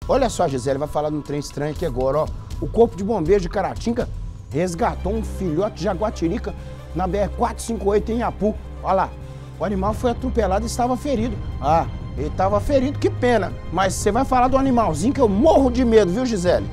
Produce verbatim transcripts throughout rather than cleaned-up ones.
Olha só, Gisele, vai falar de um trem estranho aqui agora, ó. O Corpo de Bombeiros de Caratinga resgatou um filhote de jaguatirica na B R quatrocentos e cinquenta e oito em Iapu. Olha lá, o animal foi atropelado e estava ferido. Ah, ele estava ferido, que pena. Mas você vai falar do animalzinho que eu morro de medo, viu, Gisele?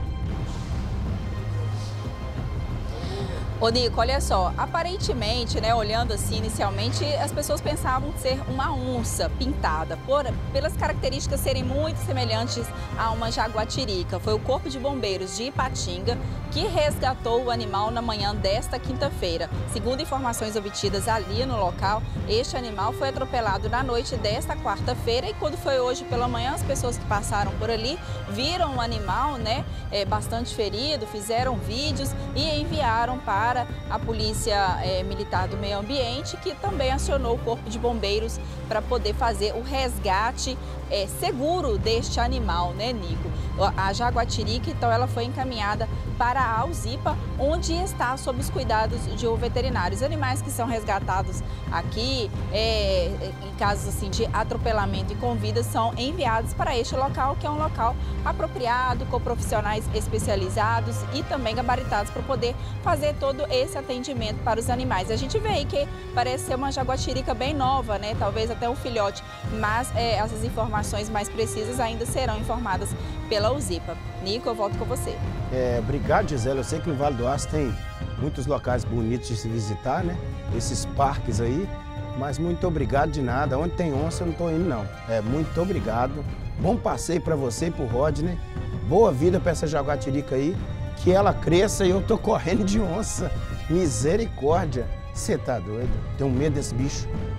Ô Nico, olha só, aparentemente, né, olhando assim inicialmente, as pessoas pensavam ser uma onça pintada, por, pelas características serem muito semelhantes a uma jaguatirica. Foi o Corpo de Bombeiros de Ipatinga que resgatou o animal na manhã desta quinta-feira. Segundo informações obtidas ali no local, este animal foi atropelado na noite desta quarta-feira e quando foi hoje pela manhã, as pessoas que passaram por ali viram o animal, né, é, bastante ferido, fizeram vídeos e enviaram para a Polícia é, Militar do Meio Ambiente, que também acionou o Corpo de Bombeiros para poder fazer o resgate é, seguro deste animal, né, Nico? A jaguatirica, então, ela foi encaminhada para a Alzipa, onde está sob os cuidados de um veterinário. Os animais que são resgatados aqui, é, em casos assim, de atropelamento e com vida, são enviados para este local, que é um local apropriado, com profissionais especializados e também gabaritados para poder fazer todo esse atendimento para os animais. A gente vê aí que parece ser uma jaguatirica bem nova, né? Talvez até um filhote, mas é, essas informações mais precisas ainda serão informadas pela Alzipa. Nico, eu volto com você. É, obrigado, Gisele. Eu sei que no Vale do Aço tem muitos locais bonitos de se visitar, né? Esses parques aí. Mas muito obrigado de nada. Onde tem onça eu não tô indo, não. É, muito obrigado. Bom passeio para você e pro Rodney. Boa vida para essa jaguatirica aí. Que ela cresça e eu tô correndo de onça. Misericórdia. Você tá doido? Tenho medo desse bicho.